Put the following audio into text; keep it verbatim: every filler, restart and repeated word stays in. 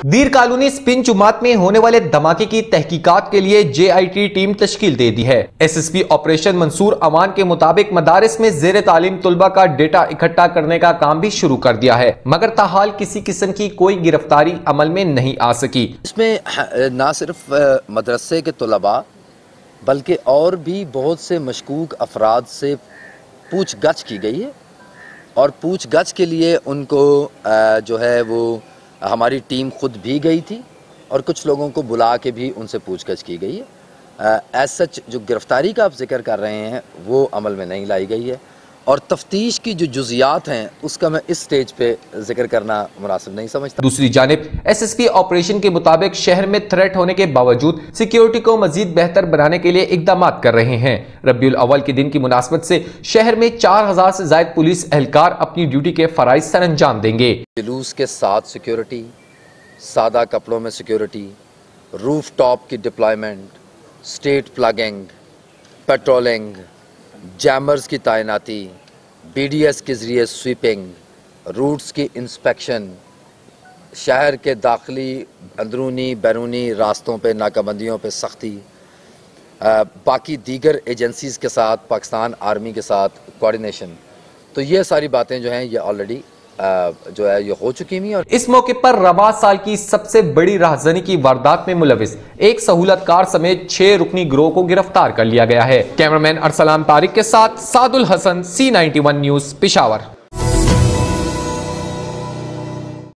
दीर colony spin Jamaat में होने वाले धमाके की तहकीकात के लिए जे आई टी टीम तश्कील दे दी है। S S P operation Mansoor Aman के मुताबिक मदारिस में जेर तालीम तुलबा का डेटा इकट्ठा करने का काम भी शुरू कर दिया है, मगर ताहाल किसी किस्म की कोई गिरफ्तारी अमल में नहीं आ सकी। इसमें न सिर्फ मदरसे के तुलबा बल्कि और भी बहुत से मशकूक अफराद से पूछगछ की गई है और पूछगछ के लिए उनको जो है वो हमारी टीम खुद भी गई थी और कुछ लोगों को बुला के भी उनसे पूछगछ की गई है। एज सच जो गिरफ्तारी का आप जिक्र कर रहे हैं वो अमल में नहीं लाई गई है और तफ्तीश की जो जुजियात हैं उसका मैं इस स्टेज पे जिक्र करना मुनासिब नहीं समझता। दूसरी जानिब एस एस पी ऑपरेशन के मुताबिक शहर में थ्रेट होने के बावजूद सिक्योरिटी को मजीद बेहतर बनाने के लिए इकदाम कर रहे हैं। रबीउल अव्वल के दिन की मुनासबत से शहर में चार हजार से ज्यादा पुलिस एहलकार अपनी ड्यूटी के फराइज सर अंजाम देंगे। जुलूस के साथ सिक्योरिटी, सादा कपड़ों में सिक्योरिटी, रूफ टॉप की deployment, state plugging, patrolling, jammers की तैनाती, बी डी एस के ज़रिए स्वीपिंग, रूट्स की इंस्पेक्शन, शहर के दाखिली अंदरूनी बैरूनी रास्तों पे नाकाबंदियों पे सख्ती, बाकी दीगर एजेंसीज़ के साथ पाकिस्तान आर्मी के साथ कोऑर्डिनेशन, तो ये सारी बातें जो हैं ये ऑलरेडी जो है ये हो चुकी हुई। और इस मौके पर रवा साल की सबसे बड़ी राहजनी की वारदात में मुलविस एक सहूलतकार समेत छह रुकनी गिरोह को गिरफ्तार कर लिया गया है। कैमरामैन अरसलान तारिक के साथ Sadul Hasan, C ninety one news, Peshawar.